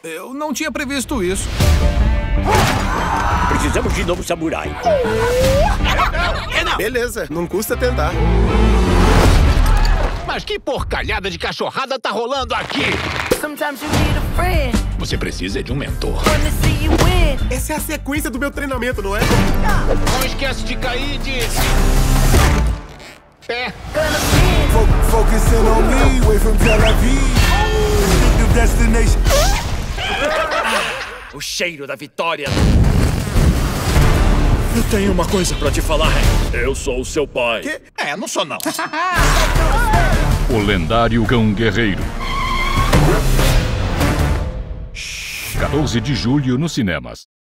Eu não tinha previsto isso. Precisamos de novo samurai. Beleza, não custa tentar. Mas que porcalhada de cachorrada tá rolando aqui? Você precisa de um mentor. Essa é a sequência do meu treinamento, não é? Não esquece de cair de... pé. Focusing on me, way from Tel Aviv. Distinctive destination. O cheiro da vitória. Eu tenho uma coisa pra te falar. Eu sou o seu pai. Quê? Não sou não. O lendário Cão Guerreiro. 14 de julho nos cinemas.